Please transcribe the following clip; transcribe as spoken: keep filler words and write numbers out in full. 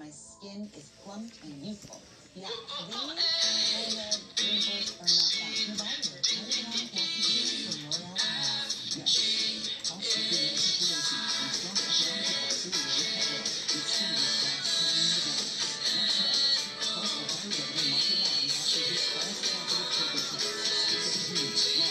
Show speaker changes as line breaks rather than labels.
my skin is plump and youthful. Yeah, these red wrinkles are not found. Can you buy the Hyaluron Acid Serum from L'Oreal? Yes. Also, the anti-cruelty and strong economic bacteria recover. Your skin will start shining again. That's right. Plus, a higher level muscle lines after this false positive purple test.